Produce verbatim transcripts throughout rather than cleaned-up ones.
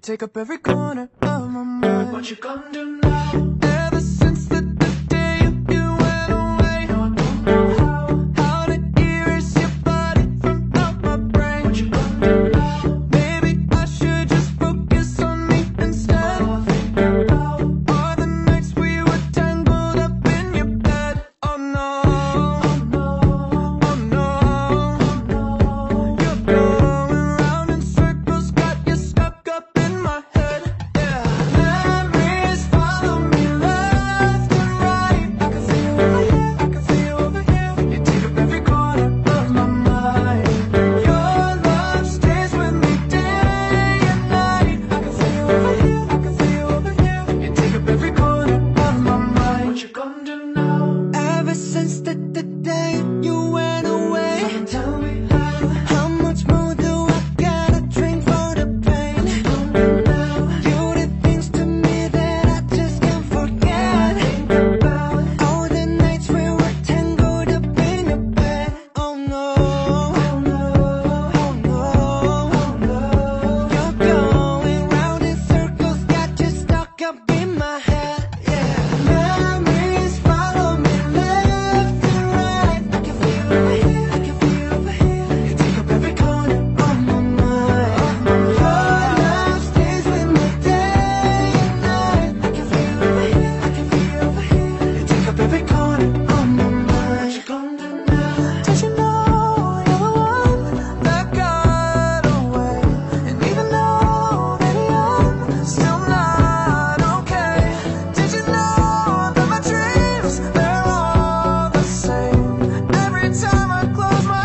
take up every corner of my mind. What you gonna do now? Ever since the, the day you went away, No, I don't know how. how to erase your body from out my brain. What you gonna do now? Maybe I should just focus on me instead. All I think about All the nights we were tangled up in your bed. Oh no, oh no, oh no, no. you're going round in circles, got you stuck up in my head. Yeah, memories follow me left and right. I can see you over here, I can see you over here. You take up every corner of my mind. Your love stays with me day and night. I can see you over here, I can see you over here. You take up every corner of my mind. What you gonna do now? Ever since the, the day you went away, Come tell me how. how much more do I gotta drink for the pain? Gonna do now? You did things to me that I just can't forget. Think about All the nights we were tangled up in your bed. Oh no, oh no, oh no, oh no. you're going round in circles, got you stuck up in my head. Yeah, memories follow me left and right. I can feel you over here, I can feel you over here. You take up every corner of my mind. Your love stays with me day and night. I can feel you over here, I can feel you over here. You take up every corner of my What mind. you gonna do now? Did you know you're the one that got away? And even though, baby, I'm still not okay. Did you know that my dreams, they're all the same? Every time I close my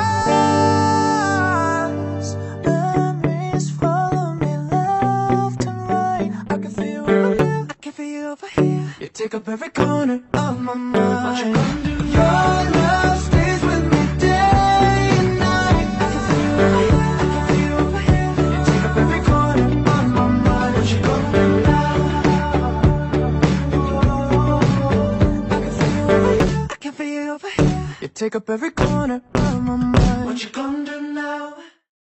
eyes, memories follow me left and right. I can feel you over here, I can feel you over here. You take up every corner of my What you mind. gonna do Your now? love stays with me day and night. I can feel you over here, I can feel you over here. You take up every corner of my mind. What you gonna do now? I can feel you over here, I can feel you over here. You take up every corner of my mind. What you gonna do